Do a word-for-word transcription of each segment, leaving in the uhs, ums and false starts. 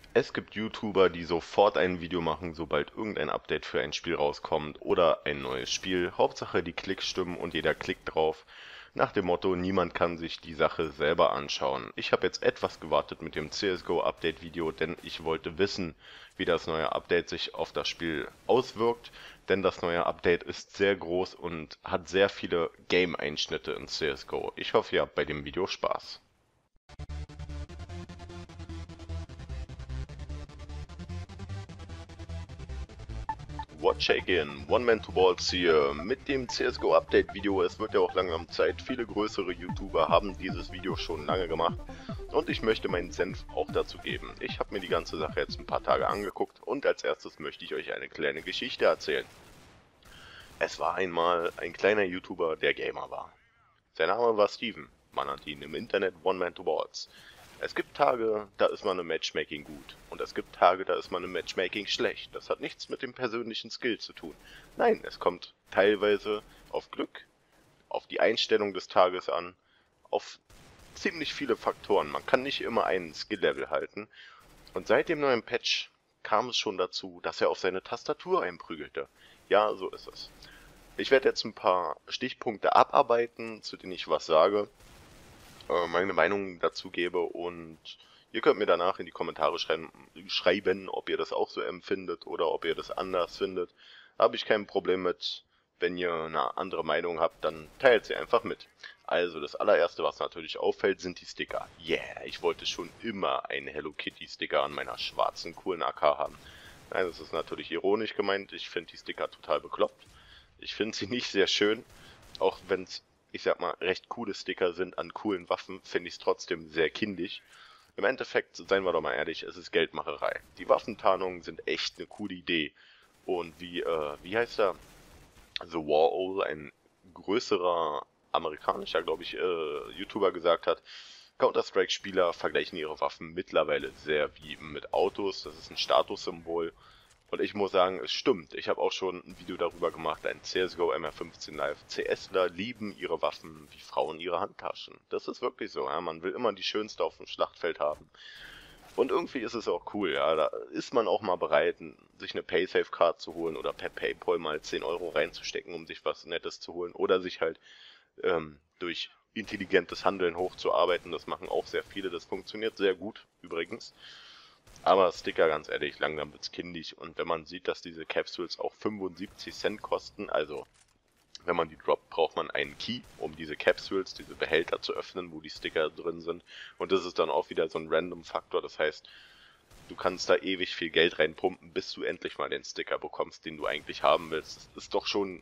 Es gibt YouTuber, die sofort ein Video machen, sobald irgendein Update für ein Spiel rauskommt oder ein neues Spiel. Hauptsache die Klicks stimmen und jeder klickt drauf. Nach dem Motto, niemand kann sich die Sache selber anschauen. Ich habe jetzt etwas gewartet mit dem C S G O Update Video, denn ich wollte wissen, wie das neue Update sich auf das Spiel auswirkt. Denn das neue Update ist sehr groß und hat sehr viele Game-Einschnitte in C S G O. Ich hoffe, ihr habt bei dem Video Spaß. What Shake-In, One Man to Balls hier mit dem C S G O Update Video. Es wird ja auch langsam Zeit. Viele größere YouTuber haben dieses Video schon lange gemacht und ich möchte meinen Senf auch dazu geben. Ich habe mir die ganze Sache jetzt ein paar Tage angeguckt und als erstes möchte ich euch eine kleine Geschichte erzählen. Es war einmal ein kleiner YouTuber, der Gamer war. Sein Name war Steven. Man nannte ihn im Internet One Man to Balls. Es gibt Tage, da ist man im Matchmaking gut. Und es gibt Tage, da ist man im Matchmaking schlecht. Das hat nichts mit dem persönlichen Skill zu tun. Nein, es kommt teilweise auf Glück, auf die Einstellung des Tages an, auf ziemlich viele Faktoren. Man kann nicht immer einen Skill-Level halten. Und seit dem neuen Patch kam es schon dazu, dass er auf seine Tastatur einprügelte. Ja, so ist es. Ich werde jetzt ein paar Stichpunkte abarbeiten, zu denen ich was sage, meine Meinung dazu gebe und ihr könnt mir danach in die Kommentare schreiben, schreiben, ob ihr das auch so empfindet oder ob ihr das anders findet. Da habe ich kein Problem mit. Wenn ihr eine andere Meinung habt, dann teilt sie einfach mit. Also das allererste, was natürlich auffällt, sind die Sticker. Yeah, ich wollte schon immer einen Hello Kitty Sticker an meiner schwarzen coolen A K haben. Nein, das ist natürlich ironisch gemeint. Ich finde die Sticker total bekloppt. Ich finde sie nicht sehr schön, auch wenn es, ich sag mal, recht coole Sticker sind an coolen Waffen, finde ich es trotzdem sehr kindisch. Im Endeffekt, seien wir doch mal ehrlich, es ist Geldmacherei. Die Waffentarnungen sind echt eine coole Idee. Und wie, äh, wie heißt er? The War Owl, ein größerer amerikanischer, glaube ich, äh, YouTuber gesagt hat, Counter-Strike-Spieler vergleichen ihre Waffen mittlerweile sehr wie mit Autos. Das ist ein Statussymbol. Und ich muss sagen, es stimmt. Ich habe auch schon ein Video darüber gemacht, ein C S G O M R fünfzehn Live. CSler lieben ihre Waffen wie Frauen ihre Handtaschen. Das ist wirklich so. Ja? Man will immer die schönste auf dem Schlachtfeld haben. Und irgendwie ist es auch cool. Ja? Da ist man auch mal bereit, sich eine Paysafe-Card zu holen oder per PayPal mal zehn Euro reinzustecken, um sich was Nettes zu holen. Oder sich halt ähm, durch intelligentes Handeln hochzuarbeiten. Das machen auch sehr viele. Das funktioniert sehr gut übrigens. Aber Sticker, ganz ehrlich, langsam wird's kindisch. Und wenn man sieht, dass diese Capsules auch fünfundsiebzig Cent kosten, also wenn man die droppt, braucht man einen Key, um diese Capsules, diese Behälter zu öffnen, wo die Sticker drin sind. Und das ist dann auch wieder so ein Random-Faktor. Das heißt, du kannst da ewig viel Geld reinpumpen, bis du endlich mal den Sticker bekommst, den du eigentlich haben willst. Das ist doch schon...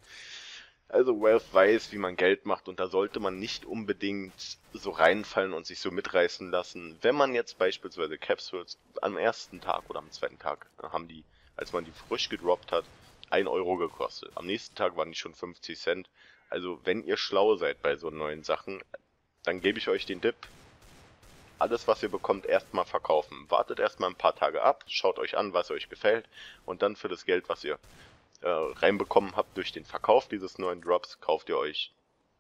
Also Valve weiß, wie man Geld macht und da sollte man nicht unbedingt so reinfallen und sich so mitreißen lassen. Wenn man jetzt beispielsweise Capsules am ersten Tag oder am zweiten Tag äh, haben die, als man die frisch gedroppt hat, ein Euro gekostet. Am nächsten Tag waren die schon fünfzig Cent. Also wenn ihr schlau seid bei so neuen Sachen, dann gebe ich euch den Tipp, alles was ihr bekommt erstmal verkaufen. Wartet erstmal ein paar Tage ab, schaut euch an, was euch gefällt und dann für das Geld, was ihr äh, reinbekommen habt durch den Verkauf dieses neuen Drops, kauft ihr euch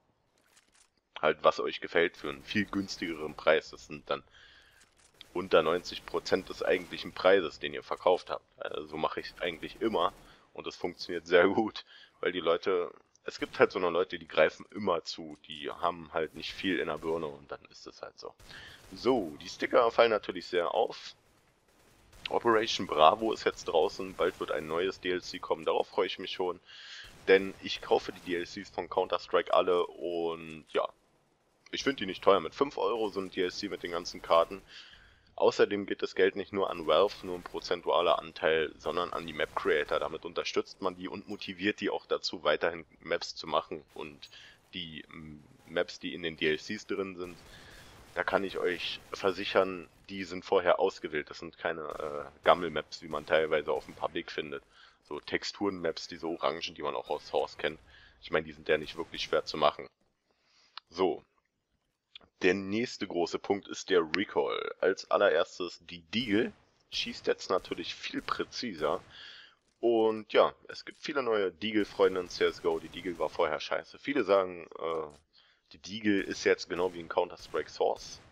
halt, was euch gefällt, für einen viel günstigeren Preis. Das sind dann unter neunzig Prozent des eigentlichen Preises, den ihr verkauft habt. Also so mache ich es eigentlich immer und es funktioniert sehr gut, weil die Leute, es gibt halt so eine Leute, die greifen immer zu, die haben halt nicht viel in der Birne und dann ist es halt so. So, die Sticker fallen natürlich sehr auf. Operation Bravo ist jetzt draußen, bald wird ein neues D L C kommen, darauf freue ich mich schon, denn ich kaufe die D L Cs von Counter-Strike alle und ja, ich finde die nicht teuer, mit fünf Euro so ein D L C mit den ganzen Karten. Außerdem geht das Geld nicht nur an Valve, nur ein prozentualer Anteil, sondern an die Map Creator, damit unterstützt man die und motiviert die auch dazu, weiterhin Maps zu machen und die Maps, die in den D L Cs drin sind, da kann ich euch versichern, die sind vorher ausgewählt. Das sind keine äh, Gammel-Maps, wie man teilweise auf dem Public findet. So Texturen-Maps, diese Orangen, die man auch aus Source kennt. Ich meine, die sind ja nicht wirklich schwer zu machen. So, der nächste große Punkt ist der Recoil. Als allererstes die Deagle. Schießt jetzt natürlich viel präziser. Und ja, es gibt viele neue Deagle-Freunde in C S G O. Die Deagle war vorher scheiße. Viele sagen, äh, die Deagle ist jetzt genau wie in Counter-Strike Source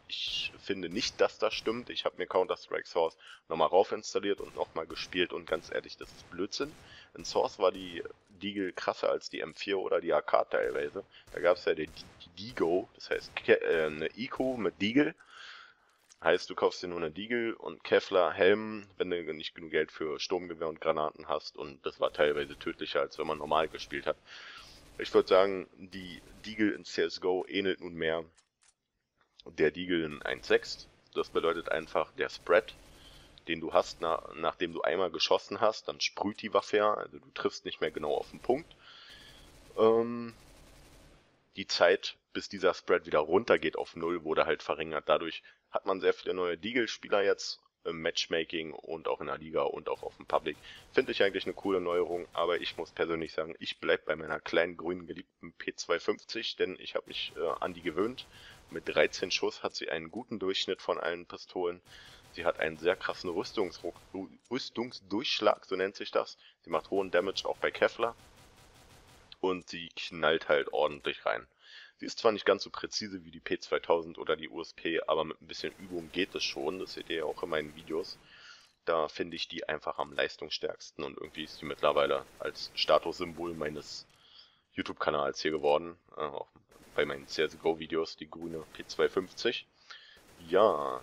Ich finde nicht, dass das stimmt. Ich habe mir Counter-Strike Source nochmal rauf installiert und nochmal gespielt und ganz ehrlich, das ist Blödsinn. In Source war die Deagle krasser als die M vier oder die A K teilweise. Da gab es ja die, die Deagle, das heißt Ke äh, eine Eco mit Deagle. Heißt, du kaufst dir nur eine Deagle und Kevlar, Helm, wenn du nicht genug Geld für Sturmgewehr und Granaten hast, und das war teilweise tödlicher, als wenn man normal gespielt hat. Ich würde sagen, die Deagle in C S G O ähnelt nun mehr der Deagle in eins Punkt sechs. Das bedeutet einfach, der Spread, den du hast, na, nachdem du einmal geschossen hast, dann sprüht die Waffe ja, also du triffst nicht mehr genau auf den Punkt. Ähm, die Zeit, bis dieser Spread wieder runtergeht auf null, wurde halt verringert. Dadurch hat man sehr viele neue Deagle-Spieler jetzt im Matchmaking und auch in der Liga und auch auf dem Public. Finde ich eigentlich eine coole Neuerung, aber ich muss persönlich sagen, ich bleibe bei meiner kleinen grünen geliebten P zweihundertfünfzig, denn ich habe mich äh, an die gewöhnt. Mit dreizehn Schuss hat sie einen guten Durchschnitt von allen Pistolen. Sie hat einen sehr krassen Rüstungs Rüstungsdurchschlag, so nennt sich das. Sie macht hohen Damage auch bei Kevlar. Und sie knallt halt ordentlich rein. Sie ist zwar nicht ganz so präzise wie die P zweitausend oder die U S P, aber mit ein bisschen Übung geht es schon. Das seht ihr ja auch in meinen Videos. Da finde ich die einfach am leistungsstärksten und irgendwie ist die mittlerweile als Statussymbol meines YouTube-Kanals hier geworden. Äh, auch bei meinen C S G O-Videos, die grüne P zweihundertfünfzig. Ja.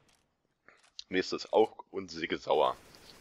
Nächstes Aug und Sig Sauer.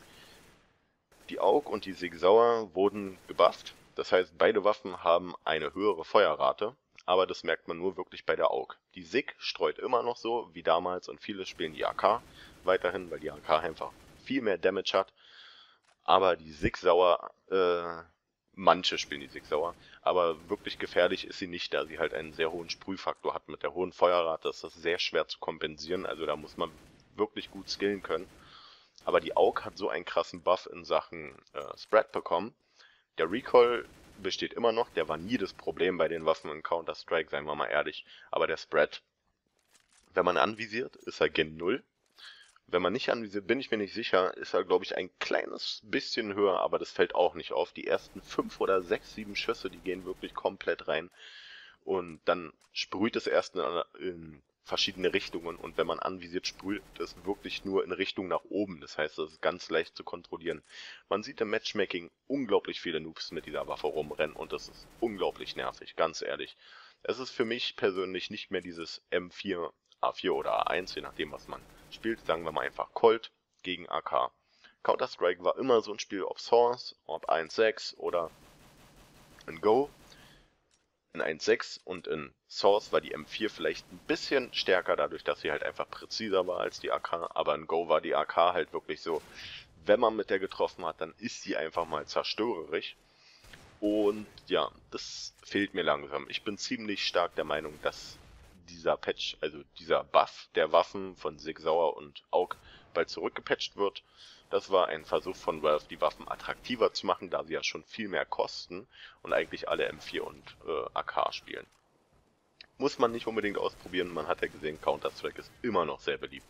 Die Aug und die Sig Sauer wurden gebufft. Das heißt, beide Waffen haben eine höhere Feuerrate, aber das merkt man nur wirklich bei der Aug. Die Sig streut immer noch so wie damals und viele spielen die A K weiterhin, weil die A K einfach viel mehr Damage hat. Aber die Sig Sauer, äh, manche spielen die Sig Sauer, aber wirklich gefährlich ist sie nicht, da sie halt einen sehr hohen Sprühfaktor hat. Mit der hohen Feuerrate ist das sehr schwer zu kompensieren, also da muss man wirklich gut skillen können. Aber die Aug hat so einen krassen Buff in Sachen äh, Spread bekommen. Der Recoil besteht immer noch, der war nie das Problem bei den Waffen in Counter-Strike, seien wir mal ehrlich. Aber der Spread, wenn man anvisiert, ist er gen null. Wenn man nicht anvisiert, bin ich mir nicht sicher, ist er, glaube ich, ein kleines bisschen höher, aber das fällt auch nicht auf. Die ersten fünf oder sechs, sieben Schüsse, die gehen wirklich komplett rein. Und dann sprüht es erst in, in verschiedene Richtungen, und wenn man anvisiert, sprüht es wirklich nur in Richtung nach oben. Das heißt, das ist ganz leicht zu kontrollieren. Man sieht im Matchmaking unglaublich viele Noobs mit dieser Waffe rumrennen und das ist unglaublich nervig, ganz ehrlich. Es ist für mich persönlich nicht mehr dieses M vier, A vier oder A eins, je nachdem was man spielt, sagen wir mal einfach Colt gegen A K. Counter-Strike war immer so ein Spiel, ob Source, ob eins Punkt sechs oder in Go. In eins Punkt sechs und in Source war die M vier vielleicht ein bisschen stärker, dadurch, dass sie halt einfach präziser war als die A K, aber in Go war die A K halt wirklich so, wenn man mit der getroffen hat, dann ist sie einfach mal zerstörerisch. Und ja, das fehlt mir langsam. Ich bin ziemlich stark der Meinung, dass dieser Patch, also dieser Buff der Waffen von Sig Sauer und Aug bald zurückgepatcht wird. Das war ein Versuch von Valve, die Waffen attraktiver zu machen, da sie ja schon viel mehr kosten und eigentlich alle M vier und äh, A K spielen. Muss man nicht unbedingt ausprobieren, man hat ja gesehen, Counter-Strike ist immer noch sehr beliebt.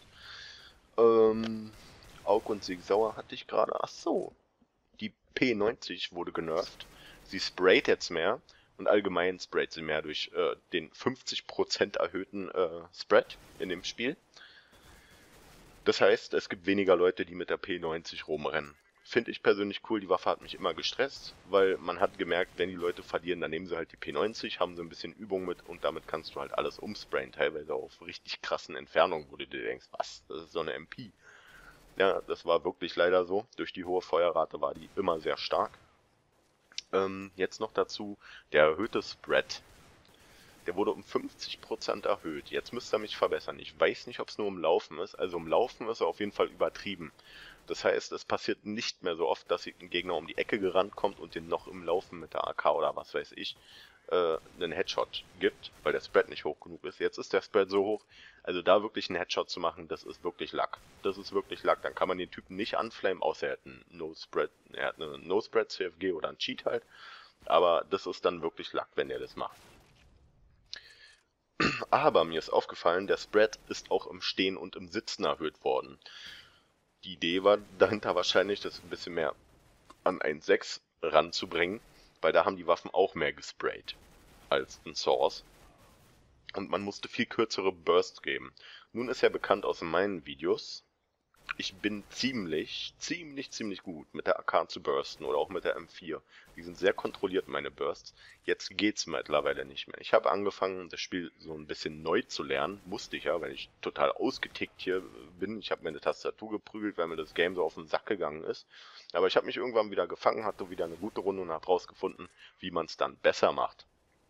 Ähm, Aug und Sig Sauer hatte ich gerade, ach so, die P neunzig wurde genervt, sie sprayt jetzt mehr und allgemein sprayt sie mehr durch äh, den fünfzig Prozent erhöhten äh, Spread in dem Spiel. Das heißt, es gibt weniger Leute, die mit der P neunzig rumrennen. Finde ich persönlich cool, die Waffe hat mich immer gestresst, weil man hat gemerkt, wenn die Leute verlieren, dann nehmen sie halt die P neunzig, haben so ein bisschen Übung mit und damit kannst du halt alles umsprayen, teilweise auf richtig krassen Entfernungen, wo du dir denkst, was, das ist so eine M P. Ja, das war wirklich leider so, durch die hohe Feuerrate war die immer sehr stark. Ähm, jetzt noch dazu, der erhöhte Spread. Der wurde um fünfzig Prozent erhöht. Jetzt müsst ihr mich verbessern. Ich weiß nicht, ob es nur um Laufen ist. Also um Laufen ist er auf jeden Fall übertrieben. Das heißt, es passiert nicht mehr so oft, dass ein Gegner um die Ecke gerannt kommt und den noch im Laufen mit der A K oder was weiß ich äh, einen Headshot gibt, weil der Spread nicht hoch genug ist. Jetzt ist der Spread so hoch, also da wirklich einen Headshot zu machen, das ist wirklich Luck. Das ist wirklich Luck. Dann kann man den Typen nicht anflamen, außer er hat einen No-Spread, er hat eine No-Spread C F G oder einen Cheat halt. Aber das ist dann wirklich Luck, wenn er das macht. Aber mir ist aufgefallen, der Spread ist auch im Stehen und im Sitzen erhöht worden. Die Idee war dahinter wahrscheinlich, das ein bisschen mehr an eins Punkt sechs ranzubringen, weil da haben die Waffen auch mehr gesprayt als in Source. Und man musste viel kürzere Bursts geben. Nun ist ja bekannt aus meinen Videos, ich bin ziemlich, ziemlich, ziemlich gut mit der A K zu bursten oder auch mit der M vier. Die sind sehr kontrolliert, meine Bursts. Jetzt geht's mittlerweile nicht mehr. Ich habe angefangen, das Spiel so ein bisschen neu zu lernen. Musste ich ja, weil ich total ausgetickt hier bin. Ich habe meine Tastatur geprügelt, weil mir das Game so auf den Sack gegangen ist. Aber ich habe mich irgendwann wieder gefangen, hatte wieder eine gute Runde und habe rausgefunden, wie man es dann besser macht.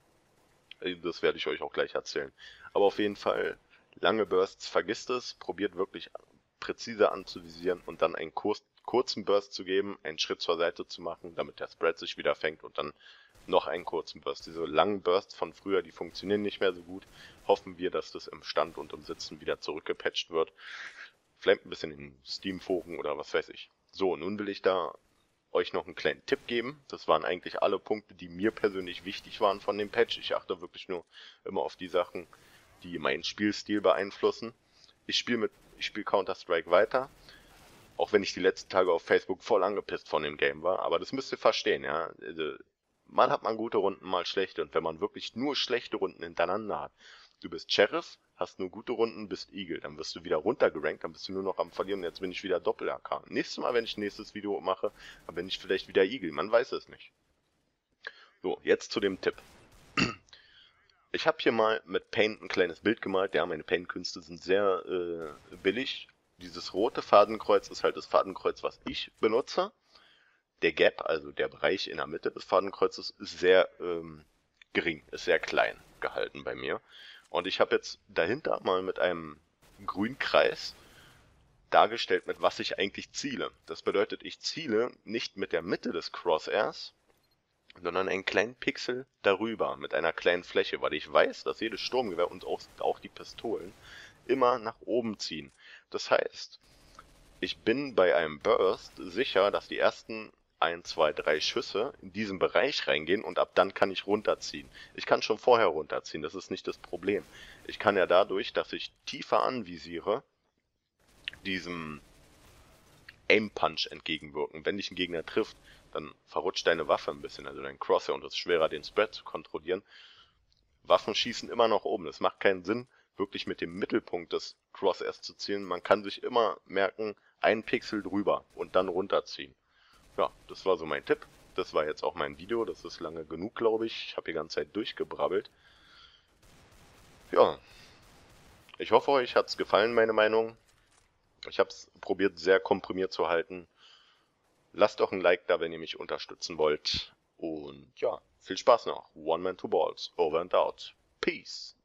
Das werde ich euch auch gleich erzählen. Aber auf jeden Fall, lange Bursts, vergisst es, probiert wirklich präzise anzuvisieren und dann einen kurz, kurzen Burst zu geben, einen Schritt zur Seite zu machen, damit der Spread sich wieder fängt und dann noch einen kurzen Burst. Diese langen Bursts von früher, die funktionieren nicht mehr so gut. Hoffen wir, dass das im Stand und im Sitzen wieder zurückgepatcht wird. Vielleicht ein bisschen in Steam-Foren oder was weiß ich. So, nun will ich da euch noch einen kleinen Tipp geben. Das waren eigentlich alle Punkte, die mir persönlich wichtig waren von dem Patch. Ich achte wirklich nur immer auf die Sachen, die meinen Spielstil beeinflussen. Ich spiele mit Ich spiele Counter-Strike weiter, auch wenn ich die letzten Tage auf Facebook voll angepisst von dem Game war, aber das müsst ihr verstehen, ja. Also, mal hat man gute Runden, mal schlechte, und wenn man wirklich nur schlechte Runden hintereinander hat, du bist Sheriff, hast nur gute Runden, bist Eagle, dann wirst du wieder runtergerankt, dann bist du nur noch am Verlieren, jetzt bin ich wieder Doppel-A K. Nächstes Mal, wenn ich ein nächstes Video mache, dann bin ich vielleicht wieder Eagle, man weiß es nicht. So, jetzt zu dem Tipp. Ich habe hier mal mit Paint ein kleines Bild gemalt. Ja, meine Paint-Künste sind sehr äh, billig. Dieses rote Fadenkreuz ist halt das Fadenkreuz, was ich benutze. Der Gap, also der Bereich in der Mitte des Fadenkreuzes, ist sehr ähm, gering, ist sehr klein gehalten bei mir. Und ich habe jetzt dahinter mal mit einem grünen Kreis dargestellt, mit was ich eigentlich ziele. Das bedeutet, ich ziele nicht mit der Mitte des Crosshairs, sondern einen kleinen Pixel darüber mit einer kleinen Fläche, weil ich weiß, dass jedes Sturmgewehr und auch, auch die Pistolen immer nach oben ziehen. Das heißt, ich bin bei einem Burst sicher, dass die ersten eins, zwei, drei Schüsse in diesen Bereich reingehen und ab dann kann ich runterziehen. Ich kann schon vorher runterziehen, das ist nicht das Problem. Ich kann ja dadurch, dass ich tiefer anvisiere, diesem Aim Punch entgegenwirken. Wenn dich ein Gegner trifft, dann verrutscht deine Waffe ein bisschen, also dein Crosshair, und es ist schwerer, den Spread zu kontrollieren. Waffen schießen immer nach oben. Es macht keinen Sinn, wirklich mit dem Mittelpunkt des Crosshairs zu zielen. Man kann sich immer merken, ein Pixel drüber und dann runterziehen. Ja, das war so mein Tipp. Das war jetzt auch mein Video. Das ist lange genug, glaube ich. Ich habe die ganze Zeit durchgebrabbelt. Ja, ich hoffe, euch hat es gefallen, meine Meinung. Ich habe es probiert, sehr komprimiert zu halten. Lasst doch ein Like da, wenn ihr mich unterstützen wollt. Und ja, viel Spaß noch. One Man, Two Balls. Over and out. Peace.